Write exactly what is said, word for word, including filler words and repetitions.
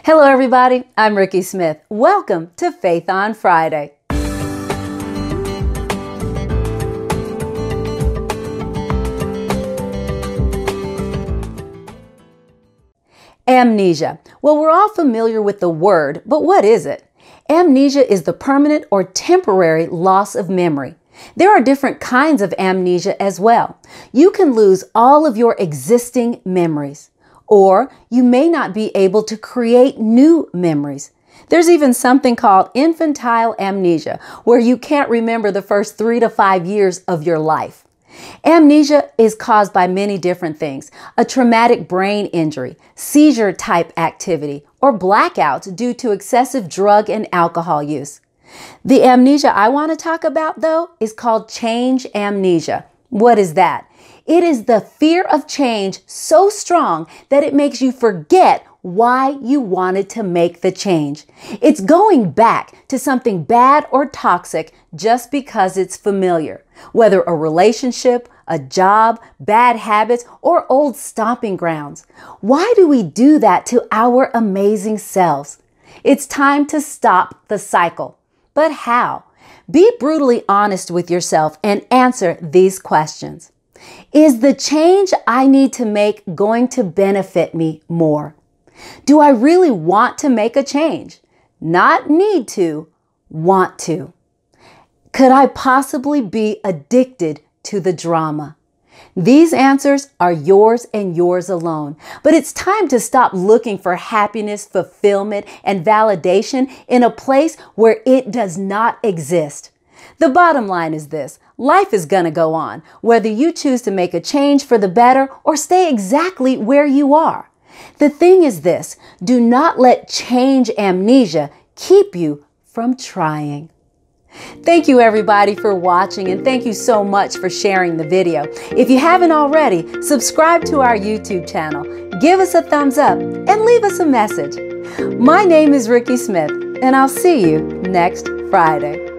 Hello everybody, I'm Rikki Smith. Welcome to Faith on Friday. Amnesia. Well, we're all familiar with the word, but what is it? Amnesia is the permanent or temporary loss of memory. There are different kinds of amnesia as well. You can lose all of your existing memories, or you may not be able to create new memories. There's even something called infantile amnesia, where you can't remember the first three to five years of your life. Amnesia is caused by many different things: a traumatic brain injury, seizure-type activity, or blackouts due to excessive drug and alcohol use. The amnesia I want to talk about, though, is called change amnesia. What is that? It is the fear of change so strong that it makes you forget why you wanted to make the change. It's going back to something bad or toxic just because it's familiar, whether a relationship, a job, bad habits, or old stomping grounds. Why do we do that to our amazing selves? It's time to stop the cycle. But how? Be brutally honest with yourself and answer these questions. Is the change I need to make going to benefit me more? Do I really want to make a change? Not need to, want to. Could I possibly be addicted to the drama? These answers are yours and yours alone. But it's time to stop looking for happiness, fulfillment, and validation in a place where it does not exist. The bottom line is this: life is going to go on, whether you choose to make a change for the better or stay exactly where you are. The thing is this: do not let change amnesia keep you from trying. Thank you everybody for watching, and thank you so much for sharing the video. If you haven't already, subscribe to our YouTube channel, give us a thumbs up, and leave us a message. My name is Rikki Smith, and I'll see you next Friday.